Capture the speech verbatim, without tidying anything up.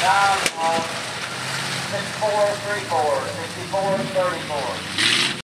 Dial on six four three four, sixty-four thirty-four.